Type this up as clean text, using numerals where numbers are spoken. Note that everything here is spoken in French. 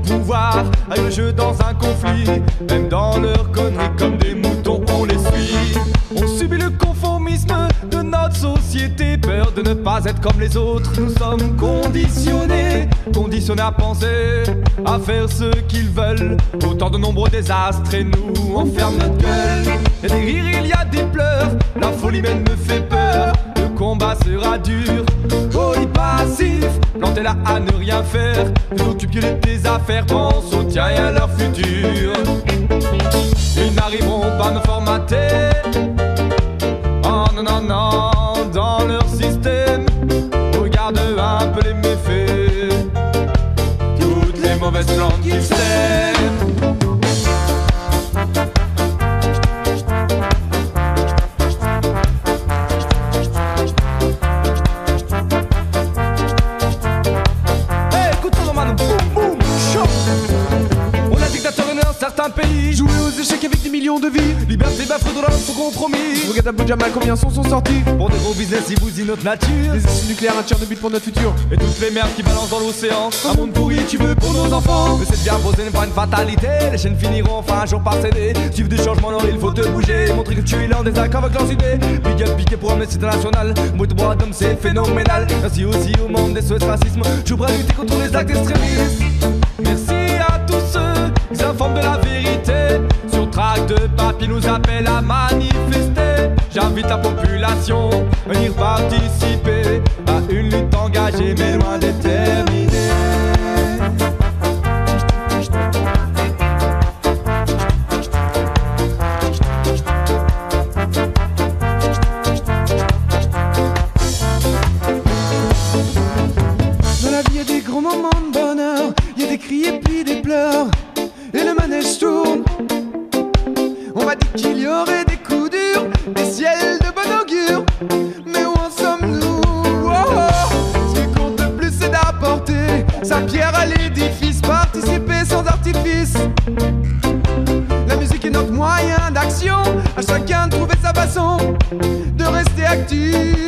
pouvoir, avec le jeu dans un conflit. Même dans leurs conneries, comme des moutons, on les suit. On subit le conformisme de notre société, peur de ne pas être comme les autres. Nous sommes conditionnés, conditionnés à penser, à faire ce qu'ils veulent. Autant de nombreux désastres et nous enferme notre gueule. Il y a des rires, il y a des pleurs, la folie même me fait peur. Le combat sera dur, passif, planter là à ne rien faire. T'occupes que de tes affaires, pense au tien et à leur futur. Ils n'arriveront pas à nous formater. Oh non non non, dans leur système. Regarde un peu les méfaits, toutes les mauvaises plantes qu'ils sèment. Certains pays jouer aux échecs avec des millions de vies. Liberté, bafouille, dollars sont compromis. Regarde Abu Jamal, combien sont sortis. Pour des gros business, ils bousillent notre nature. Les essais nucléaires, un tir de but pour notre futur. Et toutes les merdes qui balancent dans l'océan. Un monde pourri, tu veux pour nos enfants. Mais c'est bien posé, n'est pas une fatalité. Les chaînes finiront enfin un jour par céder. Si tu veux du changement, alors il faut te bouger. Montrer que tu es en désaccord avec leurs idées. Big up, piqué pour Amnesty International. Mot de bois d'homme, c'est phénoménal. Merci aussi au monde des SOS racisme. Je suis prêt à lutter contre les actes extrémistes. Merci à tous ceux qui s'informent de la vérité. Sur tract de papier nous appellent à manifester. J'invite la population à venir participer à une lutte engagée mais loin d'être terminée. Dans la vie y a des grands moments de bonheur, y a des cris et puis des pleurs. Et le manège tourne. On m'a dit qu'il y aurait des coups durs, des ciels de bon augure. Mais où en sommes-nous? Ce qui compte le plus c'est d'apporter sa pierre à l'édifice, participer sans artifice. La musique est notre moyen d'action, à chacun de trouver sa façon de rester actif.